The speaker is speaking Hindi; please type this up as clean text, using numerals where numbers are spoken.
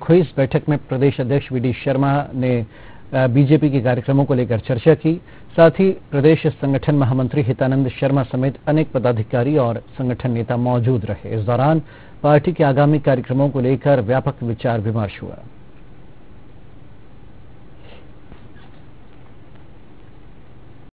हुई इस बैठक में प्रदेश अध्यक्ष वीडी शर्मा ने बीजेपी के कार्यक्रमों को लेकर चर्चा की। साथ ही प्रदेश संगठन महामंत्री हितानंद शर्मा समेत अनेक पदाधिकारी और संगठन नेता मौजूद रहे। इस दौरान पार्टी के आगामी कार्यक्रमों को लेकर व्यापक विचार विमर्श हुआ।